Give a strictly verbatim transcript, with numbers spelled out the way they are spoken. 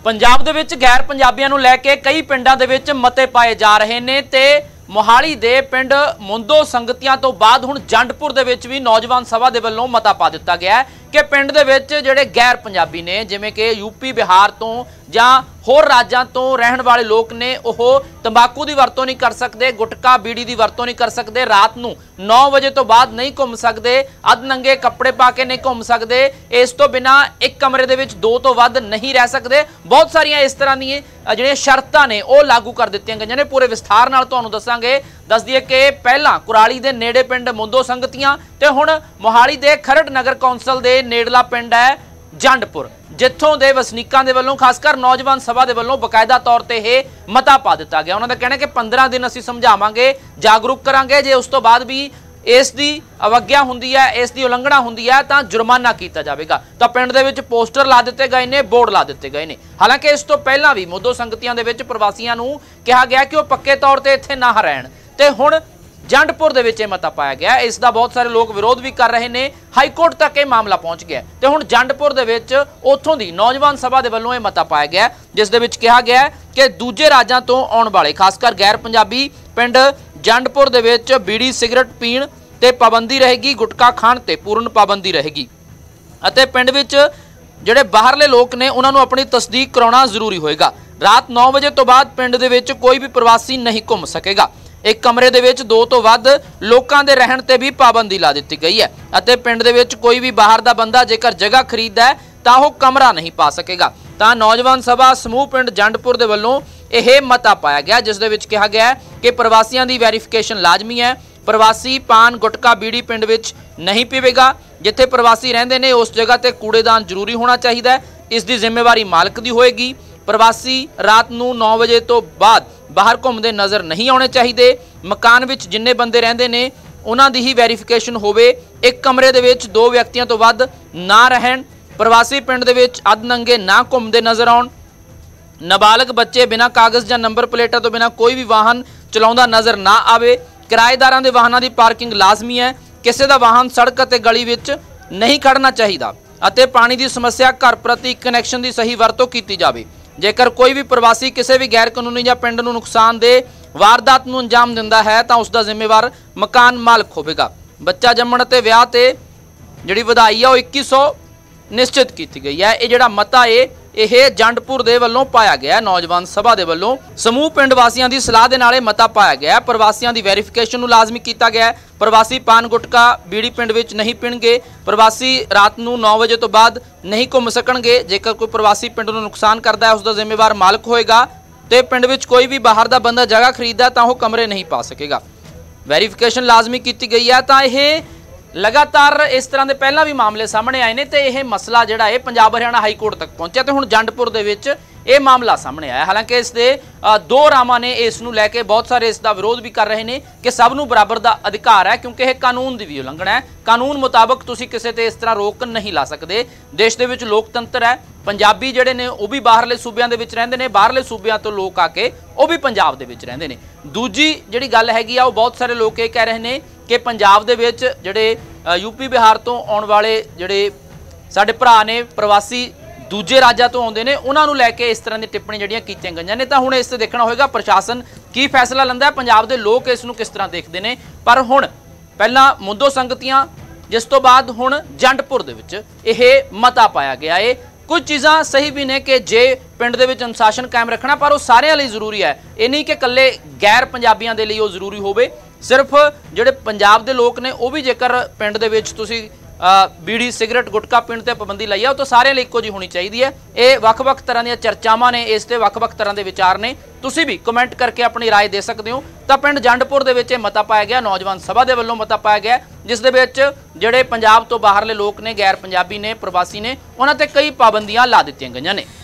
पंजाब दे विच गैर पंजाबियों नूं लैके कई पिंडां दे विच मते पाए जा रहे ने ते मोहाली दे पिंड मुंदो संगतियां तो बाद हुण जंडपुर दे विच भी नौजवान सभा दे वल्लों मता पा दिता गया है कि पिंड दे विच जिहड़े गैर पंजाबी ने जिवें कि यूपी बिहार तो जां होर राज्यां तो रहण वाले लोग ने ओह तंबाकू की वरतों नहीं कर सकते, गुटका बीड़ी की वरतों नहीं कर सकते, रात नूं नौ बजे तो बाद नहीं घूम सकते, अध नंगे कपड़े पा के नहीं घूम सकते, इस तो बिना एक कमरे दे विच दो तो वध नहीं रह सकते। बहुत सारिया इस तरह दी जिहड़ियां शर्तां ने वो लागू कर दित्तियां गईयां ने। पूरे विस्तार नाल तुहानूं दस्सांगे। दस दईए कि पहलां कुराली दे नेड़े पिंड मुंदो संगतियां ते हुण मोहाली दे खरड़ नगर कौंसल दे नेड़ला पिंड है जंडपुर, जिथों दे वसनीकां दे वल्लों खासकर नौजवान सभा दे वल्लों बकायदा तौर ते यह मता पा दिता गया। उन्होंने कहना कि पंद्रह दिन असीं समझावांगे, जागरूक करांगे, जे उस तो बाद भी इस दी अवग्या हुंदी है, इस दी उलंघना हुंदी है तां जुर्माना कीता जावेगा। तां पिंड दे विच पोस्टर ला दित्ते गए ने, बोर्ड ला दित्ते गए ने। हालांकि इस तो पहलां भी मुद्दो संगतियां दे विच प्रवासियां नूं कहा गया कि वह पक्के तौर ते इत्थे ना रहण ते हुण जंडपुर दे विच मता पाया गया। इसका बहुत सारे लोग विरोध भी कर रहे हैं। हाईकोर्ट तक यह मामला पहुंच गया तो हुण जंडपुर दे विच उत्थों दी नौजवान सभा दे वल्लों यह मता पाया गया, जिस दे विच कहा गया कि दूजे राज्यां तो आउण वाले खासकर गैर पंजाबी पिंड जंडपुर दे विच बीड़ी सिगरट पीण ते पाबंदी रहेगी, गुटखा खाण ते पूर्ण पाबंदी रहेगी अते पिंड विच जिहड़े बाहरले लोग ने उन्हां नूं अपनी तस्दीक कराउणा जरूरी होएगा। रात नौ बजे तो बाद पिंड दे विच कोई भी प्रवासी नहीं घूम सकेगा। एक कमरे दे विच दो तो वध लोकां दे रहण ते भी पाबंदी ला दित्ती गई है अते पिंड दे विच कोई भी बाहर दा बंदा जेकर जगह खरीददा है तां ओह कमरा नहीं पा सकेगा। तां नौजवान सभा समूह पिंड जंडपुर दे वल्लों यह मता पाया गया, जिस दे विच कहा गया है कि प्रवासियों की वैरीफिकेशन लाजमी है। प्रवासी पान गुटका बीड़ी पिंड विच नहीं पीवेगा। जिथे प्रवासी रहिंदे ने उस जगह ते कूड़ेदान जरूरी होना चाहिए है। इसकी जिम्मेवारी मालक की होएगी। प्रवासी रात नूं नौ बजे तो बाद बाहर घूमते नज़र नहीं आने चाहिए। मकान विच जिन्ने बंदे रहिंदे ने उन्हां दी ही वैरीफिकेशन होवे। एक कमरे दे विच दो व्यक्तियों तो वध ना रहण। प्रवासी पिंड दे विच अध नंगे ना घूमते नज़र आउण। नाबालग बच्चे बिना कागज़ जां नंबर प्लेटां तो बिना कोई भी वाहन चलाउंदा नज़र ना आवे। किराएदारां दे वाहनां दी पार्किंग लाजमी है। किसी दा वाहन सड़क अते गली विच नहीं खड़ना चाहिए अते पानी की समस्या घर प्रति कनैक्शन की सही वरतों की जावे। जेकर कोई भी प्रवासी किसी भी गैर कानूनी या पिंड नूं नुकसान दे वारदात नूं अंजाम दिंदा है तां उसका जिम्मेवार मकान मालक होवेगा। बच्चा जम्मण ते विआह ते जिहड़ी वधाई है वो इक्की सौ निश्चित की गई है। ये जिहड़ा मता है यह जंडपुर दे वल्लों पाया गया। नौजवान सभा दे वल्लों समूह पिंड वासियों की सलाह दे नाल मता पाया गया। प्रवासियों की वैरीफिकेशन नूं लाजमी किया गया है। प्रवासी पान गुटका बीड़ी पिंड विच नहीं पीणगे। प्रवासी रात नूं नौ बजे तो बाद नहीं घूम सकणगे। जेकर कोई प्रवासी पिंड नूं नुकसान करता है उसका जिम्मेवार मालक होएगा तो पिंड विच कोई भी बाहर का बंदा जगह खरीददा तां ओह कमरे नहीं पा सकेगा। वैरीफिकेशन लाजमी की गई है। तां यह लगातार इस तरह के पहला भी मामले सामने आए हैं तो यह मसला जोड़ा है पंजाब हरियाणा हाई कोर्ट तक पहुंचा तो हुण जंडपुर दे विच ये मामला सामने आया। हालांकि इस दे दो रामां ने इस नूं लैके बहुत सारे इसका विरोध भी कर रहे हैं कि सब नूं बराबर का अधिकार है, क्योंकि यह कानून की भी उलंघना है। कानून मुताबक तुसीं किसी ते इस तरह रोक नहीं ला सकते। देश दे विच लोकतंत्र है। पंजाबी जिहड़े ने वो भी बाहरले सूबियां दे विच रहिंदे ने, बाहरले सूबियां तो लोग आके वो भी पंजाब दे विच रहिंदे ने। दूजी जिहड़ी गल हैगी आ वो बहुत सारे लोग ये कह रहे हैं कि पंजाब दे विच जिहड़े यूपी बिहार तो आउण वाले जिहड़े साडे भरा ने प्रवासी दूजे राज्यां तो आउंदे ने उन्हां नूं लैके इस तरह की टिप्पणी जिहड़ियां कीतियां गईयां ने। तां हुण इस ते देखना होएगा प्रशासन की फैसला लैंदा है, पंजाब दे लोग इस नूं किस तरह देखदे ने। पर हुण पहलां मुंदो संगतियां, जिस तो बाद हुण जंडपुर दे विच इह मता पाया गया है। कुछ चीज़ां सही भी ने कि जे पिंड दे विच अनुशासन कायम रखना, पर वो सारिਆਂ ਲਈ ਜ਼ਰੂਰੀ है। ये नहीं कि कल्ले गैर पंजाबियों के लिए वो ਜ਼ਰੂਰੀ होवे। सिर्फ जिहड़े पंजाब के लोग ने वो भी जेकर पिंड दे विच तुसीं बीड़ी सिगरट गुटखा पीण ते पाबंदी लाई है तो सारे लिए इक्को जी होनी चाहिए है। ये वख-वख तरह दी चर्चावां ने, इस ते वख-वख तरह के विचार ने। तुसीं भी कमेंट करके अपनी राय दे सकते हो। तो पिंड जंडपुर दे विच मता पाया गया, नौजवान सभा दे वल्लों मता पाया गया, जिस दे विच जिहड़े पंजाब तो बाहरले लोग ने, गैर पंजाबी ने, प्रवासी ने, उन्हां ते कई पाबंदियां ला दित्तियां गईयां ने।